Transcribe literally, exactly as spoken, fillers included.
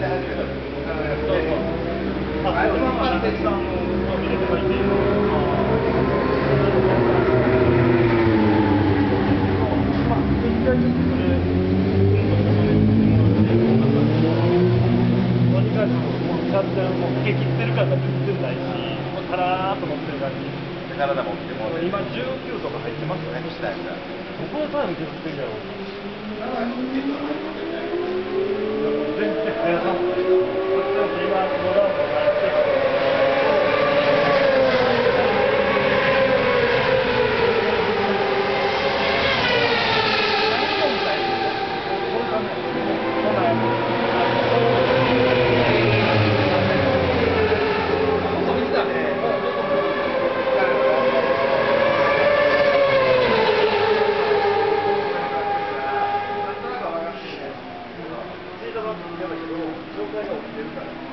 激ってるから全然ないし、もうたらーっと乗ってる感じ。 体持っても今じゅうきゅうとか入ってますよね。 下やったら。 どこでタイム削ってんだろう。全然速さもない。今のランドがやって紹介が起きてるから。